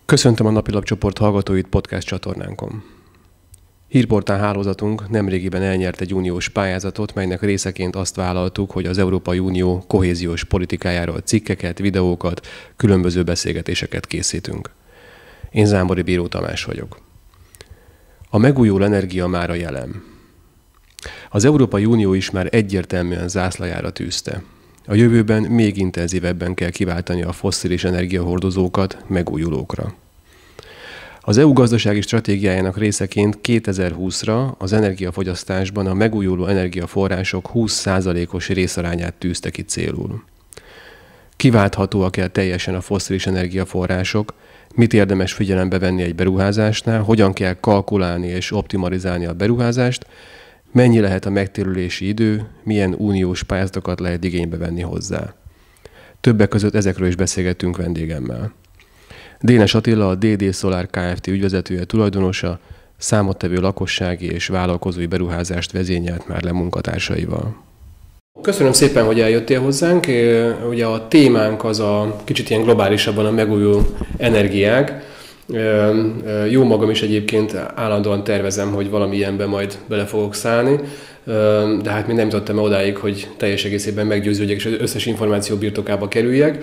Köszöntöm a Napilap csoport hallgatóit podcast csatornánkon. Hírportál hálózatunk nemrégiben elnyert egy uniós pályázatot, melynek részeként azt vállaltuk, hogy az Európai Unió kohéziós politikájáról cikkeket, videókat, különböző beszélgetéseket készítünk. Én Zámbori Bíró Tamás vagyok. A megújuló energia mára jelen. Az Európai Unió is már egyértelműen zászlajára tűzte. A jövőben még intenzívebben kell kiváltani a fosszilis energiahordozókat megújulókra. Az EU gazdasági stratégiájának részeként 2020-ra az energiafogyasztásban a megújuló energiaforrások 20%-os részarányát tűzte ki célul. Kiválthatóak-e teljesen a fosszilis energiaforrások, mit érdemes figyelembe venni egy beruházásnál, hogyan kell kalkulálni és optimalizálni a beruházást, mennyi lehet a megtérülési idő, milyen uniós pályázatokat lehet igénybe venni hozzá. Többek között ezekről is beszélgettünk vendégemmel. Dénes Attila, a DD Solar Kft. Ügyvezetője, tulajdonosa, számottevő lakossági és vállalkozói beruházást vezényelt már le munkatársaival. Köszönöm szépen, hogy eljöttél hozzánk. Ugye a témánk az a kicsit ilyen globálisabban a megújuló energiák. Jó magam is egyébként állandóan tervezem, hogy valami ilyenben majd bele fogok szállni, de hát még nem jutottam odáig, hogy teljes egészében meggyőződjek és az összes információ birtokába kerüljek.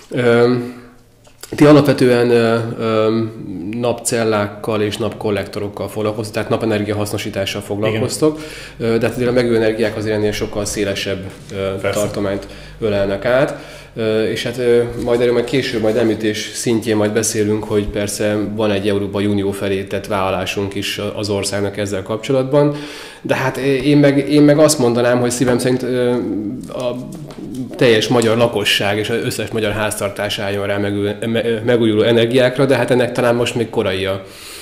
Ti alapvetően napcellákkal és napkollektorokkal foglalkoztok, tehát napenergia hasznosítással foglalkoztok, igen. De hát a megújuló energiák azért ennél sokkal szélesebb tartományt ölelnek át. És hát majd erről később, majd említés szintjén majd beszélünk, hogy persze van egy Európai Unió felé tett vállalásunk is az országnak ezzel kapcsolatban, de hát én meg azt mondanám, hogy szívem szerint a teljes magyar lakosság és az összes magyar háztartás álljon rá megújuló energiákra, de hát ennek talán most még korai a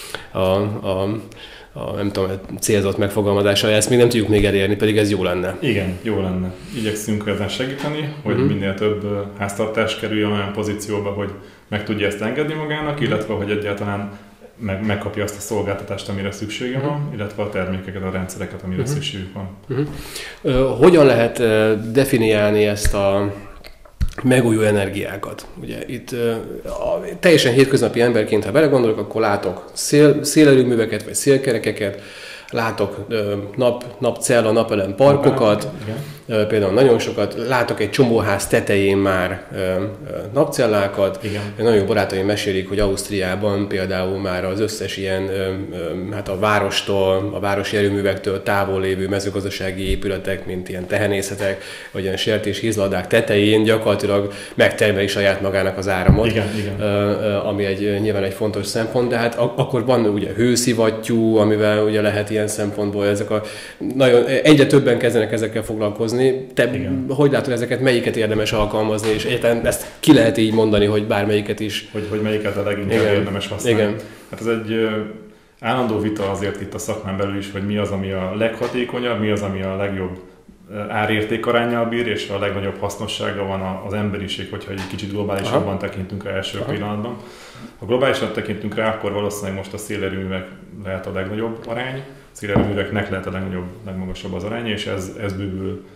nem tudom, célzott megfogalmazása, ezt még nem tudjuk még elérni, pedig ez jó lenne. Igen, jó lenne. Igyekszünk ezen segíteni, hogy minél több háztartás kerüljön olyan pozícióba, hogy meg tudja ezt engedni magának, illetve hogy egyáltalán megkapja azt a szolgáltatást, amire szüksége van, illetve a termékeket, a rendszereket, amire szükségük van. Hogyan lehet definiálni ezt a megújuló energiákat? Ugye itt teljesen hétköznapi emberként, ha belegondolok, akkor látok szélerőműveket vagy szélkerekeket, látok napcella, napelem parkokat, például nagyon sokat, látok egy csomó ház tetején már napcellákat. Igen. Nagyon jó barátaim mesélik, hogy Ausztriában például már az összes ilyen, hát a várostól, a városi erőművektől távol lévő mezőgazdasági épületek, mint ilyen tehenészetek, vagy ilyen sertés-hízladák tetején gyakorlatilag megtermeli saját magának az áramot, igen. Ami nyilván egy fontos szempont, de hát akkor van ugye hőszivattyú, amivel ugye lehet ilyen szempontból egyre többen kezdenek ezekkel foglalkozni. Te hogy látod ezeket, melyiket érdemes alkalmazni, és egyáltalán ezt ki lehet így mondani, hogy bármelyiket is. Hogy melyiket a leginkább érdemes használni. Igen. Hát ez egy állandó vita azért itt a szakmán belül is, hogy mi az, ami a leghatékonyabb, mi az, ami a legjobb árértékaránnyal bír, és a legnagyobb hasznossága van az emberiség, hogyha egy kicsit globálisabban tekintünk rá első pillanatban. Ha globálisan tekintünk rá, akkor valószínűleg most a szélerőművek lehet a legnagyobb arány, szélerőműveknek lehet a legmagasabb az arány, és ez bővül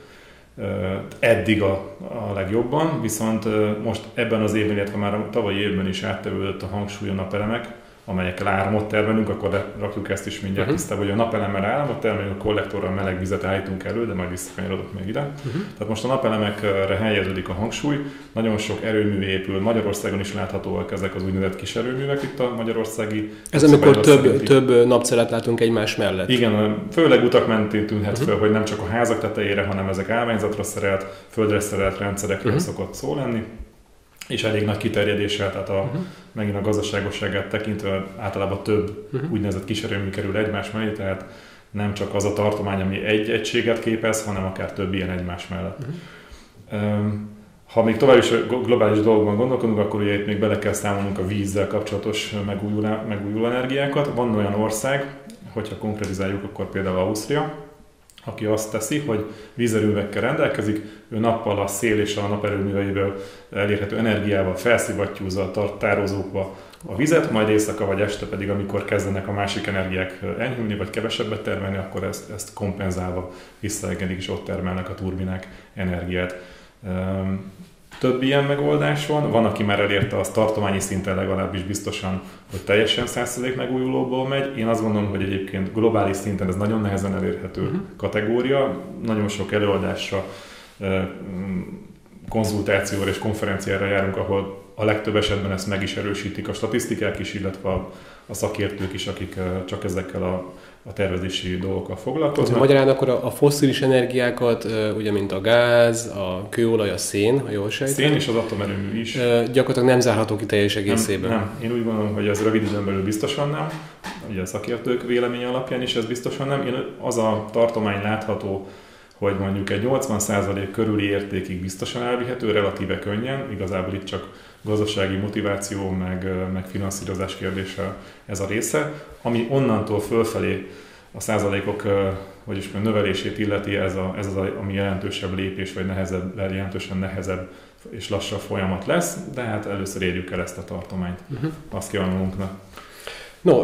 eddig a legjobban, viszont most ebben az évben, illetve már a tavalyi évben is áttevődött a hangsúly a napelemek, amelyekkel áramot termelünk, akkor rakjuk ezt is mindjárt tisztába, hogy a napelemmel áramot termelünk, a kollektorral meleg vizet állítunk elő, de majd visszakanyarodok még ide. Tehát most a napelemekre helyeződik a hangsúly, nagyon sok erőmű épül, Magyarországon is láthatóak ezek az úgynevezett kis erőművek itt a magyarországi. Ez amikor több napcellát látunk egymás mellett. Igen, főleg utak mentén tűnhet föl, hogy nem csak a házak tetejére, hanem ezek állványzatra szerelt, földre szerelt rendszerekről szokott szó lenni. És elég nagy kiterjedéssel, tehát megint a gazdaságosságát tekintve általában több úgynevezett kiserőmű kerül egymás mellé, tehát nem csak az a tartomány, ami egy egységet képez, hanem akár több ilyen egymás mellett. Ha még tovább is globális dolgokban gondolkodunk, akkor ugye itt még bele kell számolnunk a vízzel kapcsolatos megújuló energiákat. Van olyan ország, hogyha konkretizáljuk, akkor például Ausztria, aki azt teszi, hogy vízerőművekkel rendelkezik, ő nappal a szél és a naperőműveiből elérhető energiával felszivattyúzza a tározókba a vizet, majd éjszaka vagy este pedig, amikor kezdenek a másik energiák enyhülni vagy kevesebbet termelni, akkor ezt kompenzálva visszaengedik és ott termelnek a turbinák energiát. Több ilyen megoldás van, aki már elérte azt tartományi szinten legalábbis biztosan, hogy teljesen 100% megújulóból megy. Én azt gondolom, hogy egyébként globális szinten ez nagyon nehezen elérhető kategória. Nagyon sok előadásra, konzultációra és konferenciára járunk, ahol a legtöbb esetben ezt meg is erősítik a statisztikák is, illetve a szakértők is, akik csak ezekkel a tervezési dolgokkal foglalkoznak. Magyarán akkor a fosszilis energiákat, ugye mint a gáz, a kőolaj, a szén, ha jól sejtem. Szén és az atomerőmű is. Gyakorlatilag nem zárható ki teljes egészében. Nem. Én úgy gondolom, hogy ez rövid időn belül biztosan nem. Ugye a szakértők véleménye alapján is ez biztosan nem. Az a tartomány látható, hogy mondjuk egy 80% körüli értékig biztosan elvihető, relatíve könnyen, igazából itt csak gazdasági motiváció, meg finanszírozás kérdése ez a része, ami onnantól fölfelé a százalékok növelését illeti, ez az, ami jelentősebb lépés, vagy jelentősen nehezebb és lassabb folyamat lesz, de hát először érjük el ezt a tartományt. Azt kívánunk magunknak. No,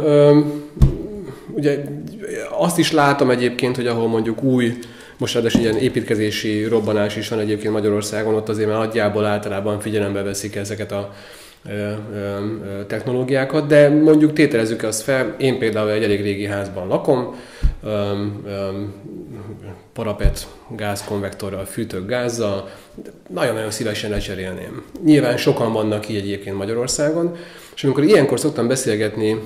ugye azt is látom egyébként, hogy ahol mondjuk most ráadásul ilyen építkezési robbanás is van egyébként Magyarországon, ott azért már nagyjából általában figyelembe veszik ezeket a technológiákat, de mondjuk tételezzük azt fel, én például egy elég régi házban lakom, parapet gázkonvektorral fűtök gázzal, nagyon-nagyon szívesen lecserélném. Nyilván sokan vannak így egyébként Magyarországon, és amikor ilyenkor szoktam beszélgetni,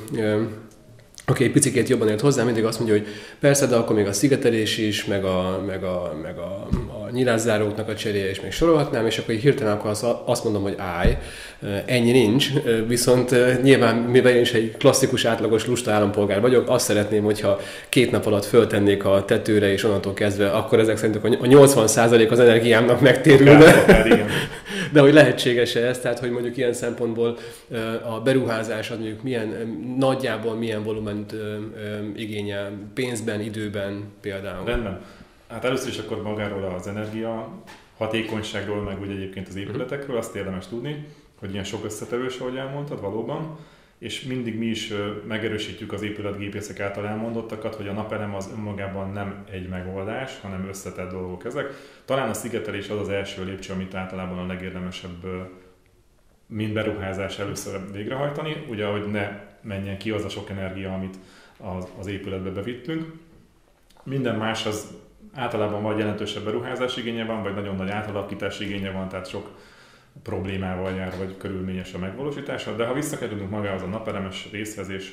aki egy picikét jobban ért hozzá, mindig azt mondja, hogy persze, de akkor még a szigetelés is, meg a nyilászáróknak a cseréje is még sorolhatnám, és akkor hirtelen akkor azt mondom, hogy ennyi nincs, viszont nyilván, mivel én is egy klasszikus, átlagos lusta állampolgár vagyok, azt szeretném, hogyha 2 nap alatt föltennék a tetőre, és onnantól kezdve, akkor ezek szerint a 80% az energiámnak megtérülne. De hogy lehetséges-e ez, tehát hogy mondjuk ilyen szempontból a beruházás az mondjuk nagyjából milyen volument igényel pénzben, időben például? Rendben. Hát először is akkor magáról az energia hatékonyságról, meg úgy egyébként az épületekről azt érdemes tudni, hogy ilyen sok összetevős, ahogy elmondtad, valóban, és mindig mi is megerősítjük az épületgépészek által elmondottakat, hogy a napelem az önmagában nem egy megoldás, hanem összetett dolgok ezek. Talán a szigetelés az az első lépcső, amit általában a legérdemesebb mind beruházás először végrehajtani, ugye, hogy ne menjen ki az a sok energia, amit az épületbe bevittünk. Minden más az általában vagy jelentősebb beruházás igénye van, vagy nagyon nagy átalakítás igénye van, tehát sok problémával jár, vagy körülményes a megvalósítása. De ha visszakerülünk magához a napelemes részhez és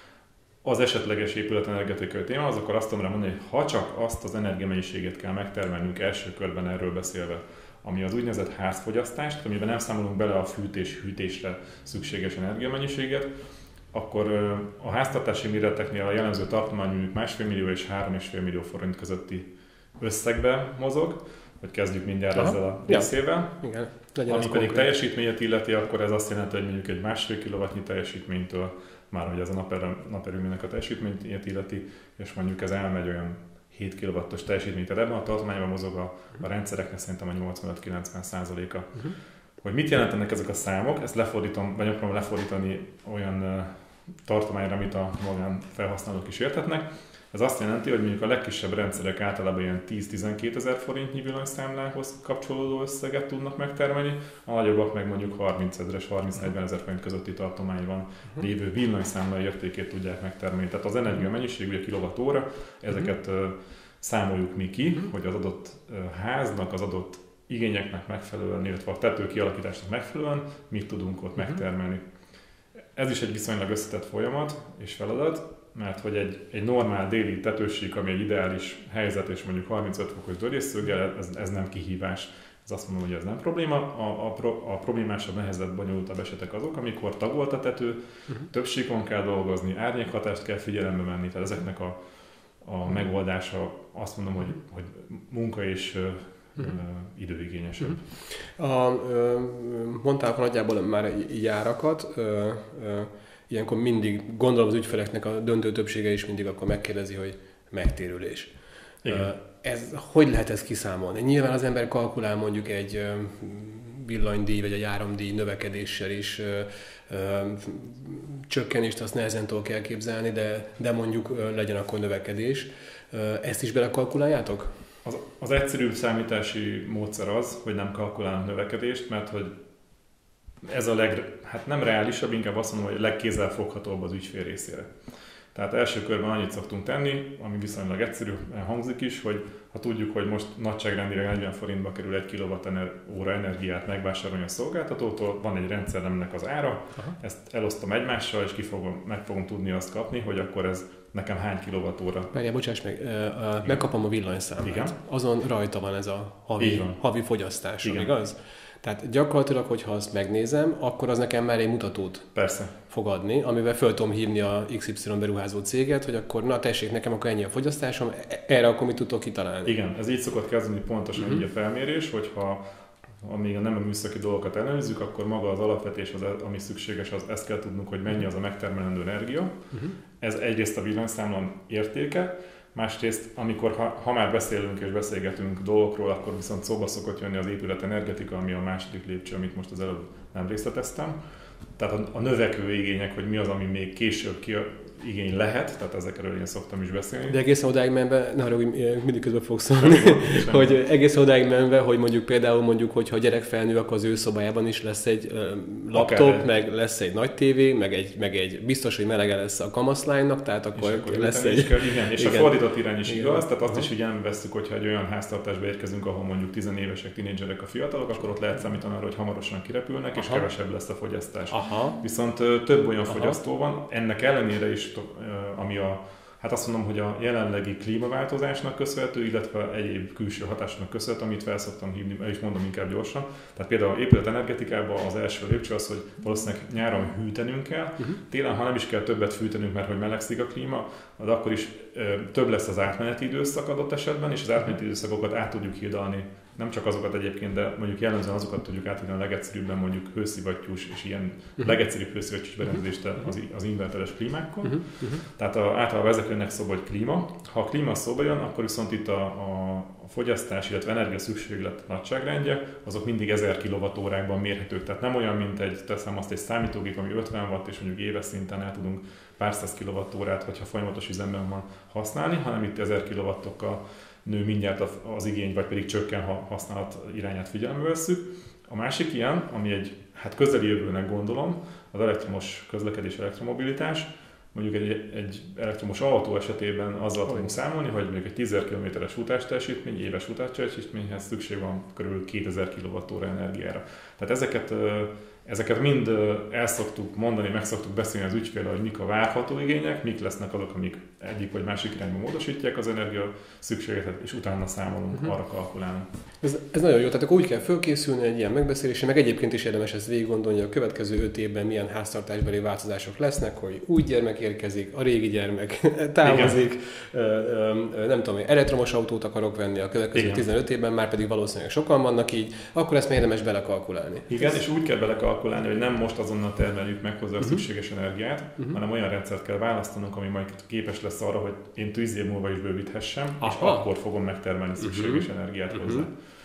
az esetleges épületenergetikai témához, akkor azt tudom rá mondani, hogy ha csak azt az energiamennyiséget kell megtermelnünk első körben erről beszélve, ami az úgynevezett házfogyasztást, amiben nem számolunk bele a fűtés-hűtésre szükséges energiamennyiséget, akkor a háztartási méreteknél a jellemző tartomány mondjuk 1,5 millió és 3,5 millió forint közötti összegbe mozog, hogy kezdjük mindjárt ezzel a részével. Igen. Ami pedig teljesítményet illeti, akkor ez azt jelenti, hogy mondjuk egy 1,5 kW teljesítménytől, már hogy ez a naperőműnek a teljesítményét illeti, és mondjuk ez elmegy olyan 7 kW-os teljesítmény. Tehát ebben a tartományban mozog a rendszereknek szerintem a 85-90%-a. Hogy mit jelentenek ezek a számok, ezt lefordítom, vagy akarom lefordítani olyan tartományra, amit a magán felhasználók is érthetnek. Ez azt jelenti, hogy mondjuk a legkisebb rendszerek általában ilyen 10-12 ezer forintnyi villanyszámlához kapcsolódó összeget tudnak megtermelni, a nagyobbak meg mondjuk 30 ezeres, 30-40 ezer forint közötti tartományban lévő villanyszámlai értékét tudják megtermelni. Tehát az energia mennyiség, ugye kilowattóra, ezeket számoljuk mi ki, hogy az adott háznak, az adott igényeknek megfelelően, illetve a tető kialakításnak megfelelően mit tudunk ott megtermelni. Ez is egy viszonylag összetett folyamat és feladat, mert hogy egy normál déli tetősík, ami egy ideális helyzet, és mondjuk 35 fokos dörgésszöggel, ez nem kihívás. Ez azt mondom, hogy ez nem probléma. A problémásabb, nehezebb, bonyolultabb esetek azok, amikor tagolt a tető, több síkon kell dolgozni, árnyékhatást kell figyelembe venni, tehát ezeknek a megoldása azt mondom, hogy munka és időigényesebb. Mondtál nagyjából már járakat, ilyenkor mindig, gondolom az ügyfeleknek a döntő többsége is mindig akkor megkérdezi, hogy megtérülés. Hogy lehet ezt kiszámolni? Nyilván az ember kalkulál mondjuk egy villanydíj vagy egy áramdíj növekedéssel is, csökkenést azt nehezen tudok elképzelni, de mondjuk legyen akkor növekedés. Ezt is belekalkuláljátok? Az egyszerűbb számítási módszer az, hogy nem kalkulálunk növekedést, mert hogy ez a nem reálisabb, inkább azt mondom, hogy legkézzelfoghatóbb az ügyfél részére. Tehát első körben annyit szoktunk tenni, ami viszonylag egyszerű, hangzik is, hogy ha tudjuk, hogy most nagyságrendileg 40 forintba kerül 1 kWh energiát megvásárolni a szolgáltatótól, van egy rendszeremnek az ára, ezt elosztom egymással, és meg fogom tudni azt kapni, hogy akkor ez nekem hány kilowattóra. Várjál, bocsáss meg, megkapom a villanyszámlát. Igen. Azon rajta van ez a havi fogyasztás, igaz? Tehát gyakorlatilag, hogyha azt megnézem, akkor az nekem már egy mutatót fog adni, amivel föl tudom hívni a XY beruházó céget, hogy akkor na tessék, nekem akkor ennyi a fogyasztásom, erre akkor mit tudok kitalálni. Igen, ez így szokott kezdeni pontosan így a felmérés, hogyha amíg nem a műszaki dolgokat ellenőrizzük, akkor maga az alapvetés, ami szükséges, ezt kell tudnunk, hogy mennyi az a megtermelendő energia. Ez egyrészt a villanyszámla értéke, másrészt, amikor ha már beszélünk és beszélgetünk dolgokról, akkor viszont szóba szokott jönni az épület energetika, ami a második lépcső, amit most az előbb nem részleteztem. Tehát a növekvő igények, hogy mi az, ami még később igény lehet, tehát ezekről én szoktam is beszélni. De egészen odáig menve, mindig közben fogok szólni, hogy egészen odáig menve, hogy mondjuk, hogyha a gyerek felnő, akkor az ő szobájában is lesz egy laptop, meg lesz egy nagy tévé, meg egy biztos, hogy melege lesz a kamaszlánynak, tehát akkor lesz egy... Igen, és a fordított irány is igaz, tehát azt is figyelembe vesszük, hogyha egy olyan háztartásba érkezünk, ahol mondjuk 10 évesek, tínédzserek a fiatalok, akkor ott lehet számítani arra, hogy hamarosan kirepülnek, és kevesebb lesz a fogyasztás. Viszont több olyan fogyasztó van, ennek ellenére is, ami hát azt mondom, hogy a jelenlegi klímaváltozásnak köszönhető, illetve egyéb külső hatásnak köszönhető, amit fel szoktam hívni, el is mondom inkább gyorsan. Tehát például épületenergetikában az első lépcső az, hogy valószínűleg nyáron hűtenünk kell, télen, ha nem is kell többet fűtenünk, mert hogy melegszik a klíma, de akkor is több lesz az átmeneti időszak adott esetben, és az átmeneti időszakokat át tudjuk hidalni. Nem csak azokat egyébként, de mondjuk jellemzően azokat tudjuk átadni a leegyszerűbben, mondjuk hőszivattyús és ilyen legegyszerűbb hőszivattyús berendezést az inverteres klímákon. Tehát általában ezek jönnek szóba, hogy klíma. Ha a klíma szóba jön, akkor viszont itt a fogyasztás, illetve energiaszükséglet nagyságrendje, azok mindig 1000 kWh-ban mérhetők. Tehát nem olyan, mint teszem azt egy számítógép, ami 50 watt, és mondjuk éves szinten el tudunk pár száz kWh-t, hogyha folyamatos üzemben van használni, hanem itt 1000 kW-okkal nő mindjárt az igény, vagy pedig csökken, ha használat irányát figyelembe vesszük. A másik ilyen, ami egy közeli jövőnek gondolom, az elektromos közlekedés, elektromobilitás. Mondjuk egy elektromos autó esetében azzal tudunk számolni, hogy mondjuk egy 10 000 km-es futásteljesítmény, éves futásteljesítményhez szükség van kb. 2000 kWh energiára. Tehát ezeket mind el szoktuk mondani, meg szoktuk beszélni az ügyféllel, hogy mik a várható igények, mik lesznek azok, amik egyik vagy másik irányba módosítják az energia szükségletet, és utána számolunk, arra kalkulálunk. Ez nagyon jó, tehát akkor úgy kell fölkészülni egy ilyen megbeszélésre, meg egyébként is érdemes ezt végig gondolni, hogy a következő 5 évben milyen háztartásbeli változások lesznek, hogy új gyermek érkezik, a régi gyermek távozik, nem tudom, elektromos autót akarok venni a következő 15 évben, már pedig valószínűleg sokan vannak így, akkor ezt érdemes belekalkulálni. Igen, és úgy kell belekalkulálni, hogy nem most azonnal termeljük meg hozzá a szükséges energiát, hanem olyan rendszert kell választanunk, ami majd képes lesz arra, hogy én 10 év múlva is bővíthessem, és akkor fogom megtermelni szükséges energiát hozzá.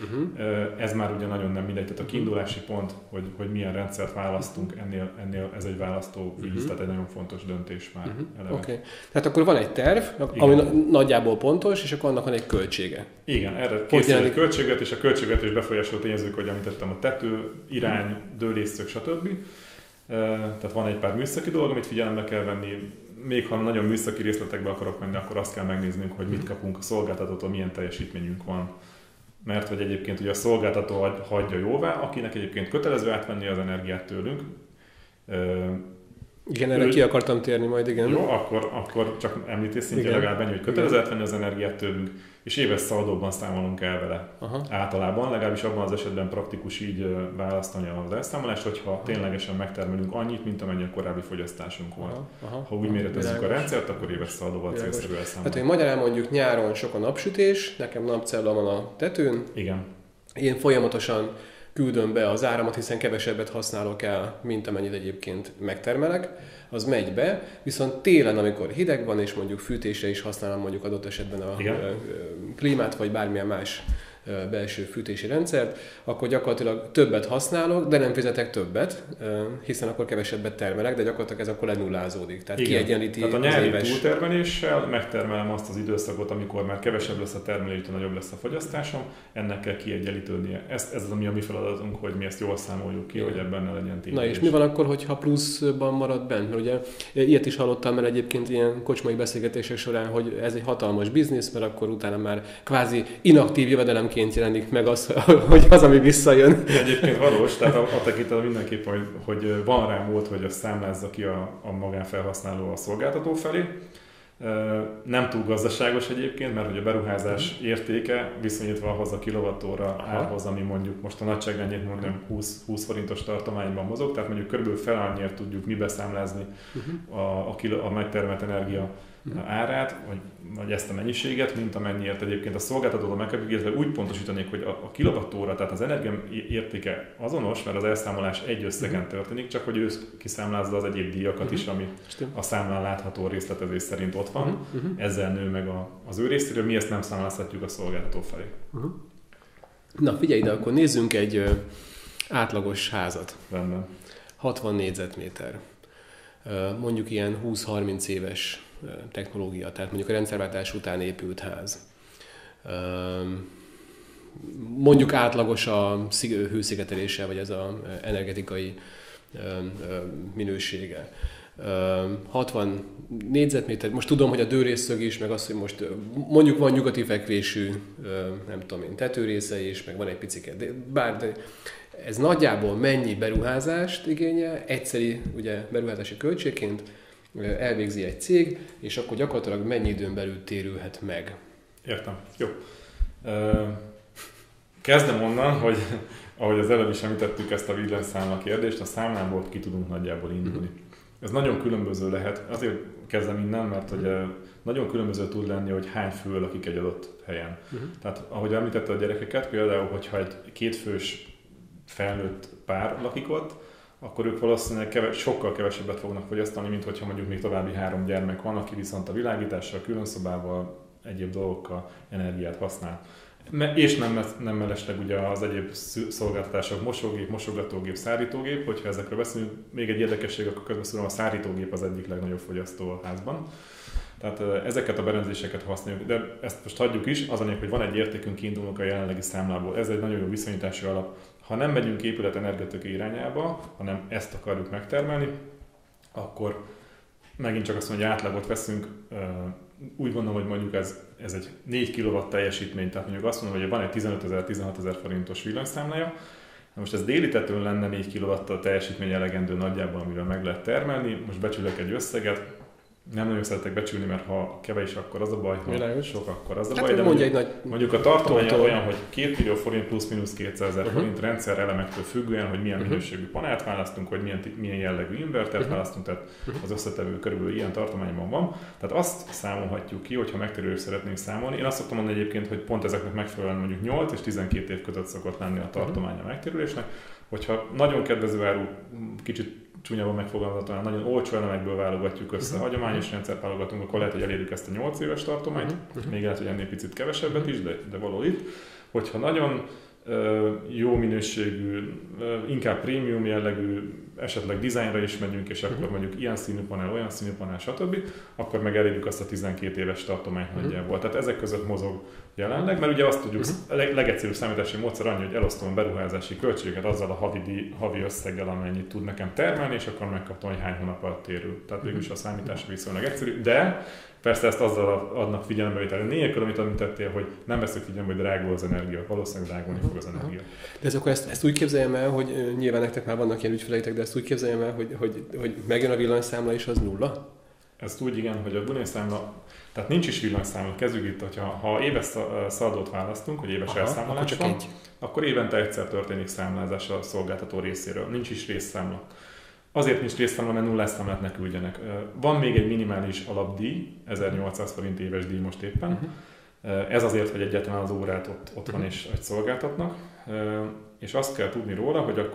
Ez már ugye nagyon nem mindegy, tehát a kiindulási pont, hogy milyen rendszert választunk, ennél ez egy választó víz, tehát egy nagyon fontos döntés már eleve. Okay. Tehát akkor van egy terv, ami nagyjából pontos, és akkor annak van egy költsége. Igen, erre készül egy költségvetés, a költségvetés befolyásoló tényezők, hogy említettem, a tető, irány, dőlészszög, stb. Tehát van egy pár műszaki dolog, amit figyelembe kell venni. Még ha nagyon műszaki részletekbe akarok menni, akkor azt kell megnéznünk, hogy mit kapunk a szolgáltatótól, milyen teljesítményünk van. Mert hogy egyébként ugye a szolgáltató hagyja jóvá, akinek egyébként kötelező átvenni az energiát tőlünk. Igen, erre ki akartam térni majd, igen. Jó, akkor csak említés szintjén legalább ennyi, hogy kötelező átvenni az energiát tőlünk, és éves szaldóban számolunk el vele. Általában, legalábbis abban az esetben praktikus így választani az elszámolást, hogyha ténylegesen megtermelünk annyit, mint amennyi a korábbi fogyasztásunk volt. Ha úgy méretezzük a rendszert, akkor éves szaldóval célszerű elszámolni. Tehát, hogy magyarán mondjuk nyáron sok a napsütés, nekem napcella van a tetőn. Igen. Én folyamatosan küldöm be az áramot, hiszen kevesebbet használok el, mint amennyit egyébként megtermelek, az megy be, viszont télen, amikor hideg van, és mondjuk fűtésre is használom mondjuk adott esetben a klímát, vagy bármilyen más belső fűtési rendszert, akkor gyakorlatilag többet használok, de nem fizetek többet, hiszen akkor kevesebbet termelek, de gyakorlatilag ez akkor lenullázódik. Tehát kiegyenlíti. Tehát a nyári túltermeléssel megtermelem azt az időszakot, amikor már kevesebb lesz a termelés, de nagyobb lesz a fogyasztásom, ennek kell kiegyenlítődnie. Ez az, ami a mi feladatunk, hogy mi ezt jól számoljuk ki, hogy ebben ne legyen tévedés. Na és mi van akkor, hogyha pluszban marad bent? Mert ugye ilyet is hallottam, mert egyébként ilyen kocsmai beszélgetések során, hogy ez egy hatalmas biznisz, mert akkor utána már kvázi inaktív jövedelemként jelenik meg az, hogy az, ami visszajön. Egyébként valós, tehát a tekintetben mindenképpen, hogy van rá mód, hogy azt számlázza ki a magánfelhasználó a szolgáltató felé. Nem túl gazdaságos egyébként, mert hogy a beruházás értéke viszonyítva ahhoz a kilovattóra árhoz, ami mondjuk most a nagyságrendjét mondom 20 forintos tartományban mozog, tehát mondjuk körülbelül fel annyira tudjuk mi beszámlázni a megtermelt energia árát, vagy ezt a mennyiséget, mint amennyiért egyébként a szolgáltatótól megkapjuk, illetve úgy pontosítanék, hogy a kilovattóra, tehát az energia értéke azonos, mert az elszámolás egy összegen történik, csak hogy ő kiszámlázza az egyéb díjakat is, ami a számlán látható részletezés szerint ott van. Ezzel nő meg az ő részéről, mi ezt nem számlázhatjuk a szolgáltató felé. Na figyelj ide, akkor nézzünk egy átlagos házat. Rendben. 60 négyzetméter. Mondjuk ilyen 20-30 éves technológia, tehát mondjuk a rendszerváltás után épült ház. Mondjuk átlagos a hőszigetelése, vagy ez az energetikai minősége. 60 négyzetméter, most tudom, hogy a dőrészszög is, meg az, hogy most mondjuk van nyugati fekvésű, nem tudom én, tetőrésze is, meg van egy picike, de ez nagyjából mennyi beruházást igényel, egyszeri ugye, beruházási költségként elvégzi egy cég, és akkor gyakorlatilag mennyi időn belül térülhet meg? Értem. Jó. Kezdem onnan, hogy ahogy az előbb is említettük ezt a villanyszámla kérdést, a számlából ki tudunk nagyjából indulni. Ez nagyon különböző lehet, azért kezdem innen, mert hogy nagyon különböző tud lenni, hogy hány fő lakik egy adott helyen. Tehát ahogy említette a gyerekeket, például, hogyha egy kétfős felnőtt pár lakik ott, akkor ők valószínűleg sokkal kevesebbet fognak fogyasztani, mint hogyha mondjuk még további 3 gyermek van, aki viszont a világítással, különszobával, egyéb dolgokkal energiát használ. És nem mellesleg ugye az egyéb szolgáltatások, mosógép, mosogatógép, szárítógép, hogyha ezekről beszélünk, még egy érdekesség, akkor közben a szárítógép az egyik legnagyobb fogyasztó a házban. Tehát ezeket a berendezéseket használjuk, de ezt most hagyjuk is, az anyag, hogy van egy értékünk, kiindulunk a jelenlegi számlából. Ez egy nagyon jó viszonyítási alap. Ha nem megyünk épület energetikai irányába, hanem ezt akarjuk megtermelni, akkor megint csak azt mondja, hogy átlagot veszünk, úgy gondolom, hogy mondjuk ez egy 4 kW teljesítmény, tehát mondjuk azt mondom, hogy van egy 15 000-16 000 forintos villanyszámlája, most ez déli tetőn lenne 4 kW teljesítmény elegendő nagyjából, amivel meg lehet termelni, most becsülök egy összeget, nem nagyon szeretek becsülni, mert ha kevés, akkor az a baj, ha sok, akkor az a baj. De mondjuk a tartománya olyan, hogy 2 millió forint plusz-minusz 200 000 forint rendszer elemektől függően, hogy milyen minőségű panelt választunk, hogy milyen jellegű invertert választunk, tehát az összetevő körülbelül ilyen tartományban van. Tehát azt számolhatjuk ki, hogyha megtérülést szeretnénk számolni. Én azt szoktam mondani egyébként, hogy pont ezeknek megfelelően mondjuk 8 és 12 év között szokott lenni a tartománya megtérülésnek. Hogyha nagyon kedvező áru, kicsit csúnyában megfogalmazottan, nagyon olcsó elemekből válogatjuk össze, hagyományos rendszert válogatunk, akkor lehet, hogy elérjük ezt a 8 éves tartományt, még lehet, hogy ennél picit kevesebbet is, de való itt. Hogyha nagyon jó minőségű, inkább prémium jellegű, esetleg dizájnra is megyünk, és akkor mondjuk ilyen színű panel, olyan színű panel, stb., akkor meg elérjük azt a 12 éves tartományt nagyjából. Tehát ezek között mozog jelenleg, mert ugye azt tudjuk, a legegyszerűbb számítási módszer annyi, hogy elosztom a beruházási költségeket azzal a havi összeggel, amennyit tud nekem termelni, és akkor megkaptam, hogy hány hónap alatt térül. Tehát végülis a számítás viszonylag egyszerű, de persze ezt azzal adnak figyelembevételre nélkül, amit említettél, hogy nem veszük figyelembe, hogy drágul az energia. Valószínűleg drágulni fog az energia. De ez akkor ezt úgy képzeljem el, hogy nyilván nektek már vannak ilyen ügyfeleitek, de ezt úgy képzeljem el, hogy megjön a villanyszámla és az nulla? Ezt úgy igen, hogy a villanyszámla, tehát nincs is villanyszámla, kezdjük itt, ha éves szaldót választunk, hogy éves elszámolás van, akkor évente egyszer történik számlázás a szolgáltató részéről, nincs is részszámla. Azért nincs részszámla, mert nullás számlát ne küldjenek. Van még egy minimális alapdíj, 1800 forint éves díj most éppen. Ez azért, hogy egyáltalán az órát ott van és szolgáltatnak. És azt kell tudni róla, hogy akkor,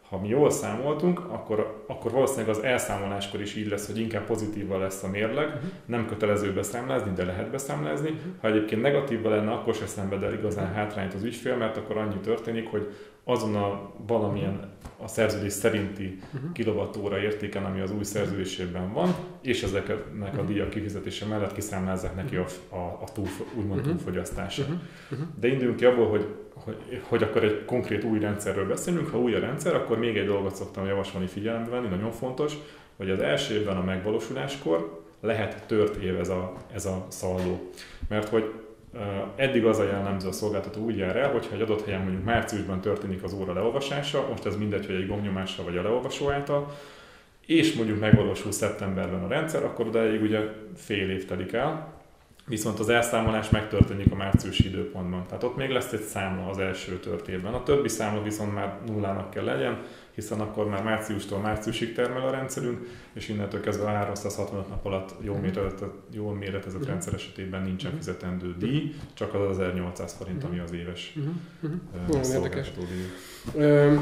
ha mi jól számoltunk, akkor valószínűleg az elszámoláskor is így lesz, hogy inkább pozitívval lesz a mérleg, nem kötelező beszámlázni, de lehet beszámlázni. Ha egyébként negatívval lenne, akkor se szenved el igazán hátrányt az ügyfél, mert akkor annyi történik, hogy azon a valamilyen a szerződés szerinti kilovattóra értéken, ami az új szerződésében van, és ezeknek a díjak kifizetése mellett kiszámlázzák neki a úgymond túlfogyasztását. De induljunk ki abból, hogy akkor egy konkrét új rendszerről beszélünk. Ha új a rendszer, akkor még egy dolgot szoktam javasolni, figyelembe venni, nagyon fontos, hogy az első évben a megvalósuláskor lehet tört év ez a szaldó. Mert hogy eddig az a jellemző a szolgáltató úgy jár el, hogyha egy adott helyen mondjuk márciusban történik az óra leolvasása, most ez mindegy, hogy egy gombnyomással vagy a leolvasó által, és mondjuk megvalósul szeptemberben a rendszer, akkor odáig ugye fél év telik el, viszont az elszámolás megtörténik a márciusi időpontban. Tehát ott még lesz egy számla az első tört évben. A többi számla viszont már nullának kell legyen, hiszen akkor már márciustól márciusig termel a rendszerünk, és innentől kezdve a 365 nap alatt jól méretezett rendszer esetében nincsen fizetendő díj, csak az 1800 forint, ami az éves szolgáltató díj.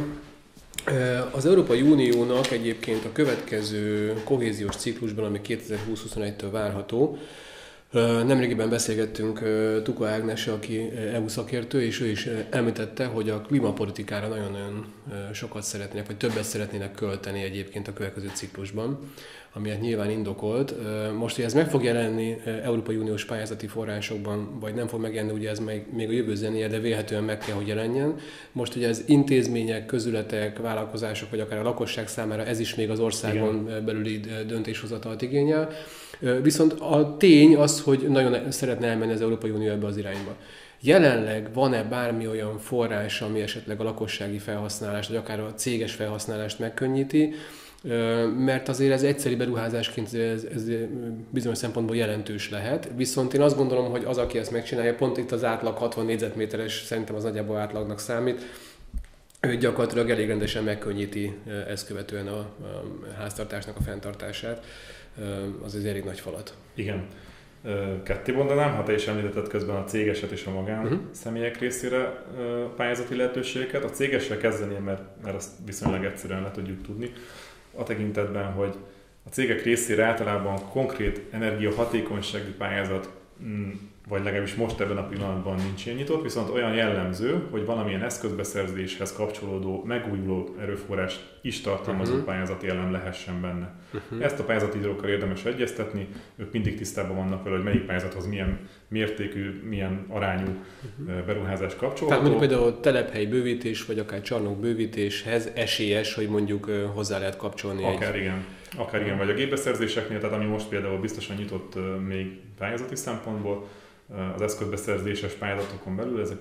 Az Európai Uniónak egyébként a következő kohéziós ciklusban, ami 2020-21-től várható, nemrégiben beszélgettünk Tuka Ágnessel, aki EU szakértő, és ő is említette, hogy a klímapolitikára nagyon-nagyon sokat szeretnének, vagy többet szeretnének költeni egyébként a következő ciklusban, ami hát nyilván indokolt. Most, hogy ez meg fog jelenni Európai Uniós pályázati forrásokban, vagy nem fog megjelenni, ugye ez még a jövő zenéje, de vélhetően meg kell, hogy jelenjen. Most, hogy ez intézmények, közületek, vállalkozások, vagy akár a lakosság számára ez is még az országon belüli döntéshozatalt igényel. Viszont a tény az, hogy nagyon szeretne elmenni az Európai Unió ebbe az irányba. Jelenleg van-e bármi olyan forrás, ami esetleg a lakossági felhasználást, vagy akár a céges felhasználást megkönnyíti, mert azért ez egyszeri beruházásként ez bizonyos szempontból jelentős lehet. Viszont én azt gondolom, hogy az, aki ezt megcsinálja, pont itt az átlag 60 négyzetméteres, szerintem az nagyjából átlagnak számít, ő gyakorlatilag elég rendesen megkönnyíti ezt követően a háztartásnak a fenntartását. Az egy elég nagy falat. Igen. Ketté mondanám, ha te is említetted közben a cégeset és a magán személyek részére pályázati lehetőségeket. A cégessel kezdeném, mert azt viszonylag egyszerűen le tudjuk tudni. A tekintetben, hogy a cégek részére általában konkrét energiahatékonysági pályázat, vagy legalábbis most ebben a pillanatban nincs ilyen nyitott, viszont olyan jellemző, hogy valamilyen eszközbeszerzéshez kapcsolódó megújuló erőforrás is tartalmazó pályázati elem lehessen benne. Ezt a pályázati írókkal érdemes egyeztetni, ők mindig tisztában vannak vele, hogy melyik pályázathoz milyen mértékű, milyen arányú beruházás kapcsolható. Tehát mondjuk például telephely bővítés, vagy akár csarnok bővítéshez esélyes, hogy mondjuk hozzá lehet kapcsolni Akár igen, vagy a gépbeszerzéseknél, tehát ami most például biztosan nyitott még pályázati szempontból, az eszközbeszerzéses pályázatokon belül ezek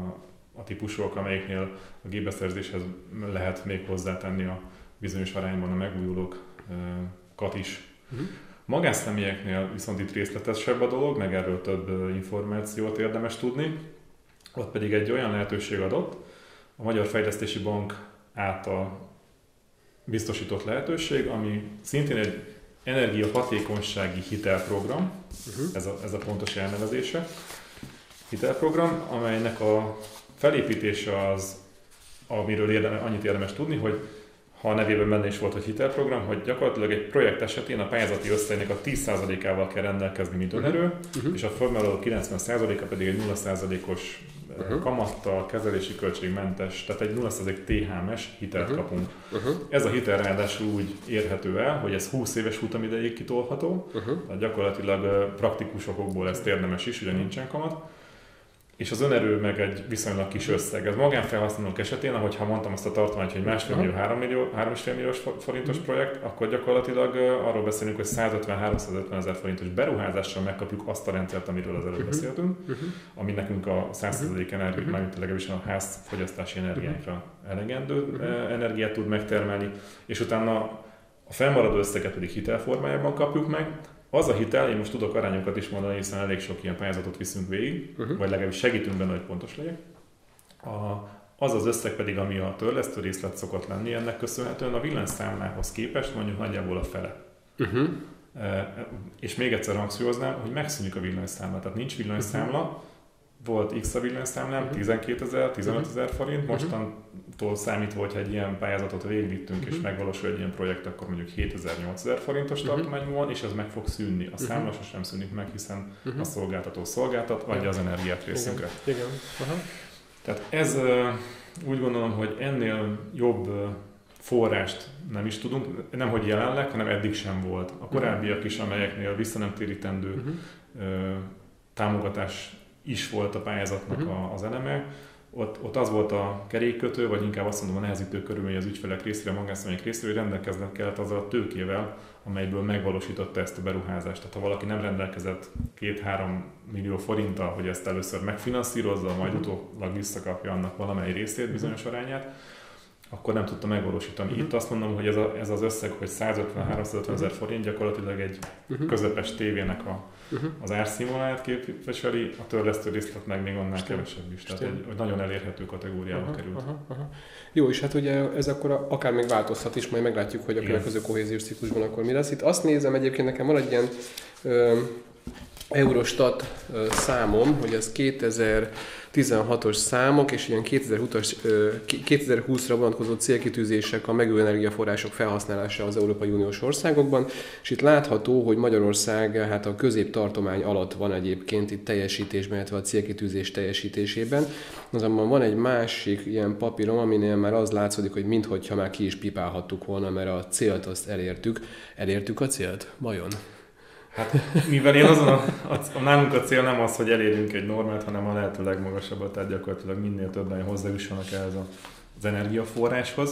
a típusok, amelyeknél a gépbeszerzéshez lehet még hozzátenni a bizonyos arányban a megújulókat is. Magánszemélyeknél viszont itt részletesebb a dolog, meg erről több információt érdemes tudni. Ott pedig egy olyan lehetőség adott, a Magyar Fejlesztési Bank által biztosított lehetőség, ami szintén egy energiahatékonysági hitelprogram, ez a pontos elnevezése, hitelprogram, amelynek a felépítése az, amiről annyit érdemes tudni, hogy ha a nevében benne is volt, hogy hitelprogram, hogy gyakorlatilag egy projekt esetén a pályázati összegnek a 10%-ával kell rendelkezni, mint önerő, és a formáló 90%-a pedig egy 0%-os kamattal, kezelési költségmentes, tehát egy 0% THM-es hitelt kapunk. Ez a hitel ráadásul úgy érhető el, hogy ez 20 éves futamidejéig kitolható, tehát gyakorlatilag praktikus okokból ezt érdemes is, ugye nincsen kamat. És az önerő meg egy viszonylag kis összeg. Ez magánfelhasználók esetén, ahogyha mondtam azt a tartományt, hogy 1,5 millió, 3,5 milliós forintos projekt, akkor gyakorlatilag arról beszélünk, hogy 150-350 ezer forintos beruházással megkapjuk azt a rendszert, amiről az előbb beszéltünk, ami nekünk a 100% energiát, mármint legalábbis a házfogyasztási energiánkra elegendő energiát tud megtermelni, és utána a felmaradó összeget pedig hitelformájában kapjuk meg. Az a hitel, én most tudok arányokat is mondani, hiszen elég sok ilyen pályázatot viszünk végig, vagy legalábbis segítünk benne, hogy pontos legyek. Az az összeg pedig, ami a törlesztő részlet szokott lenni, ennek köszönhetően a villanyszámlához képest mondjuk nagyjából a fele. És még egyszer hangsúlyoznám, hogy megszűnik a villanyszámla, tehát nincs villanyszámla, volt X a villanyszámlám, 12 000, 15 000 forint, mostantól számítva, hogyha egy ilyen pályázatot végigvittünk és megvalósul egy ilyen projekt, akkor mondjuk 7 000, 8 000 forintos tartományban van, és ez meg fog szűnni. A számla sem szűnik meg, hiszen a szolgáltató szolgáltat, adja az energiát részünkre. Igen. Tehát ez úgy gondolom, hogy ennél jobb forrást nem is tudunk, nemhogy jelenleg, hanem eddig sem volt. A korábbiak is, amelyeknél vissza nem térítendő támogatás is volt a pályázatnak az eleme, ott az volt a kerékkötő, vagy inkább azt mondom a nehezítő körülmény az ügyfelek részére, a magánszemélyek részére, hogy rendelkeznek kellett azzal a tőkével, amelyből megvalósította ezt a beruházást. Tehát ha valaki nem rendelkezett 2-3 millió forinttal, hogy ezt először megfinanszírozza, majd utólag visszakapja annak valamely részét, bizonyos arányát, akkor nem tudta megvalósítani. Itt azt mondom, hogy ez az összeg, hogy 150-350 000 forint gyakorlatilag egy közepes tévének az árszínvonalát képviseli, a törlesztő részlet meg még annál kevesebb is. Tehát egy nagyon elérhető kategóriába került. Jó, és hát ugye ez akkor akár még változhat is, majd meglátjuk, hogy a következő kohéziós ciklusban akkor mi lesz. Itt azt nézem, egyébként nekem van egy ilyen Eurostat számom, hogy ez 2016-os számok, és ilyen 2020-ra vonatkozó célkitűzések a megújuló energiaforrások felhasználása az Európai Uniós országokban, és itt látható, hogy Magyarország hát a középtartomány alatt van egyébként itt teljesítésben, illetve a célkitűzés teljesítésében. Azonban van egy másik ilyen papírom, aminél már az látszódik, hogy minthogyha már ki is pipálhattuk volna, mert a célt azt elértük. Elértük a célt? Vajon? Hát mivel én nálunk a cél nem az, hogy elérjünk egy normát, hanem a lehető legmagasabbat, tehát gyakorlatilag minél többen hozzájussanak ehhez az energiaforráshoz.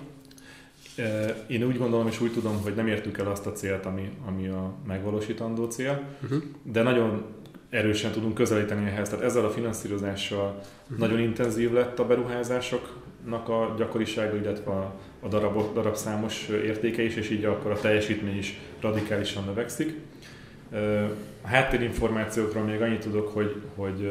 Én úgy gondolom és úgy tudom, hogy nem értük el azt a célt, ami a megvalósítandó cél, de nagyon erősen tudunk közelíteni ehhez. Tehát ezzel a finanszírozással nagyon intenzív lett a beruházásoknak a gyakorisága, illetve a darabszámos értéke is, és így akkor a teljesítmény is radikálisan növekszik. A háttérinformációkról még annyit tudok, hogy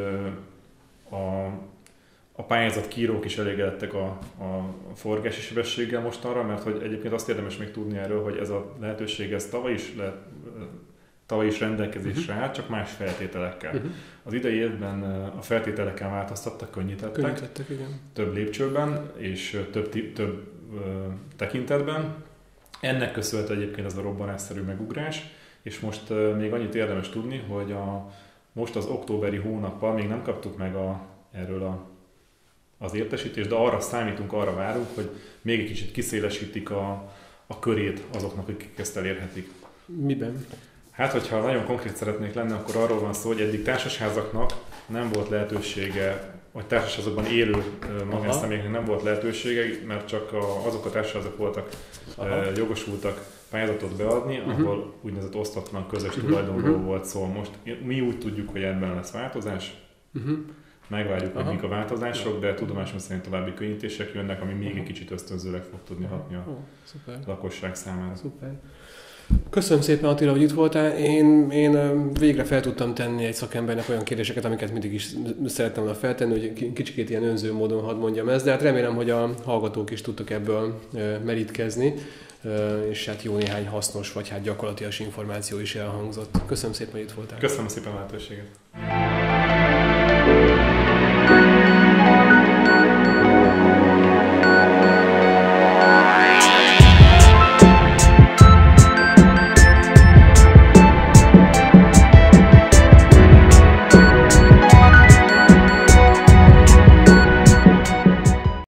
a pályázat kiírók is elégedettek a forgási sebességgel mostanra, mert hogy egyébként azt érdemes még tudni erről, hogy ez a lehetőség ez tavaly is rendelkezésre állt, csak más feltételekkel. Az idei évben a feltételeken változtattak, könnyítettek igen. Több lépcsőben és több tekintetben. Ennek köszönhető egyébként ez a robbanásszerű megugrás, és most még annyit érdemes tudni, hogy most az októberi hónappal még nem kaptuk meg erről az értesítést, de arra számítunk, arra várunk, hogy még egy kicsit kiszélesítik a körét azoknak, akik ezt elérhetik. Miben? Hát, hogyha nagyon konkrét szeretnék lenni, akkor arról van szó, hogy eddig társasházaknak nem volt lehetősége, vagy társasházakban élő magánszemélyeknek nem volt lehetősége, mert csak azok a társasházak voltak jogosultak pályázatot beadni, ahol úgynevezett osztatlan közös tulajdonról volt szó. Most mi úgy tudjuk, hogy ebben lesz változás, megvárjuk, hogy mik a változások, de tudomásom szerint további könnyítések jönnek, ami még egy kicsit ösztönzőleg fog tudni hatni a lakosság számára. Szuper. Köszönöm szépen, Attila, hogy itt voltál. Én végre fel tudtam tenni egy szakembernek olyan kérdéseket, amiket mindig is szerettem volna feltenni, hogy kicsikét ilyen önző módon hadd mondjam ezt, de hát remélem, hogy a hallgatók is tudtak ebből merítkezni, és hát jó néhány hasznos, vagy hát gyakorlatias információ is elhangzott. Köszönöm szépen, hogy itt voltál. Köszönöm szépen a lehetőséget.